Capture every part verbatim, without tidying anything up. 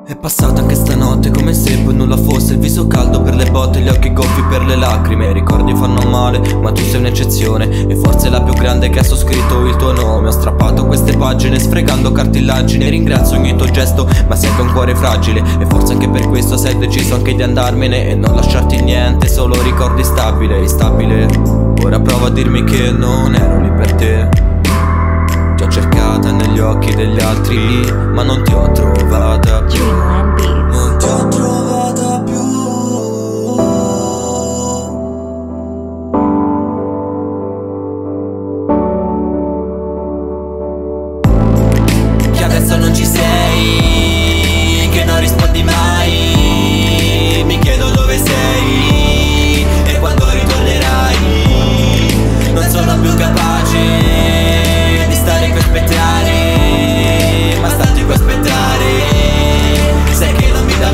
È passata anche stanotte come se poi nulla fosse. Il viso caldo per le botte, gli occhi gonfi per le lacrime. I ricordi fanno male, ma tu sei un'eccezione. E forse la più grande che ha sottoscritto il tuo nome. Ho strappato queste pagine sfregando cartilagine. Ringrazio ogni tuo gesto, ma sei un cuore fragile. E forse anche per questo sei deciso anche di andarmene e non lasciarti niente, solo ricordi stabile, instabile. Ora prova a dirmi che non ero lì per te. Ti ho cercata negli occhi degli altri, ma non ti ho trovata più. Non ti ho trovata più. Che adesso non ci sei, che non rispondi mai. Mi chiedo dove sei e quando ritornerai. Non sono più capace stare qui a aspettare, ma stati qui a aspettare, sai che non mi dà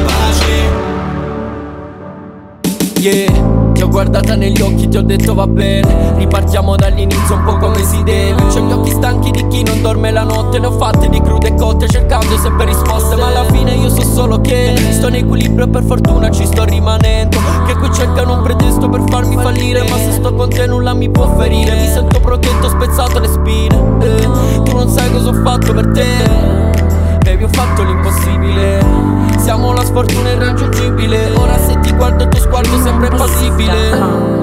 pace. Yeah, ti ho guardata negli occhi, ti ho detto va bene, ripartiamo dall'inizio un po' come si deve. C'ho gli occhi stanchi di chi non dorme la notte, ne ho fatte di crude e cotte cercando sempre risposte, ma alla fine io so solo che sto in equilibrio e per fortuna ci sto rimanendo. Che qui cercano un pretesto per farmi fallire, ma se sto con te nulla mi può ferire. Mi sento protetto, spezzato le spine, eh, tu non sai cosa ho fatto per te. Baby, ho fatto l'impossibile, siamo la sfortuna irraggiungibile. Ora se ti guardo il tuo sguardo sembra impassibile.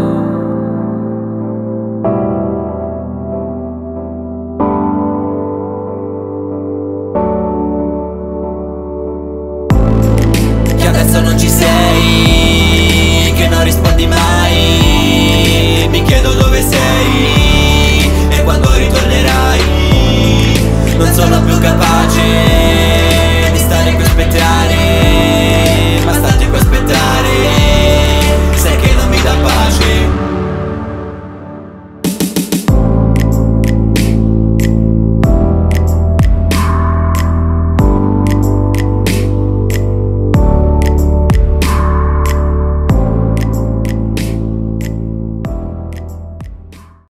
Adesso non ci sei, che non rispondi mai. Mi chiedo dove sei e quando ritornerai. Non sono più capace